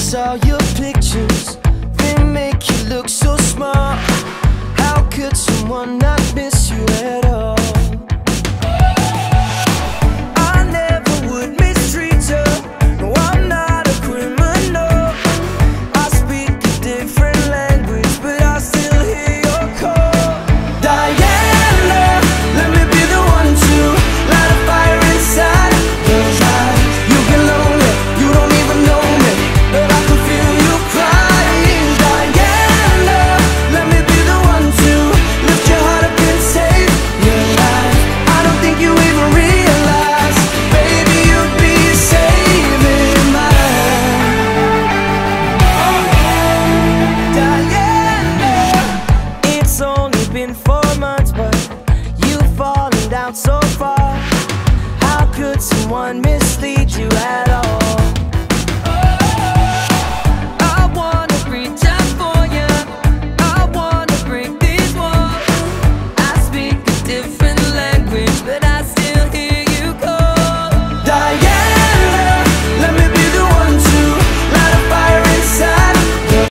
saw your pictures, they make you look so smart. How could someone not miss you at all? I never would mistreat you. No, I'm not a criminal. I speak a different language, but I still hear your call. Diana, let me be the one to light a fire inside those eyes. You've been lonely, you don't even know me, but I can feel you crying. Diana, let me be the one to lift your heart up and save your life. I don't think you even realize, baby, you'd be saving my life. Diana, it's only been 4 months, but you've fallen down so far. How could someone mislead you at all? I wanna reach out for you, I wanna break these walls. I speak a different language, but I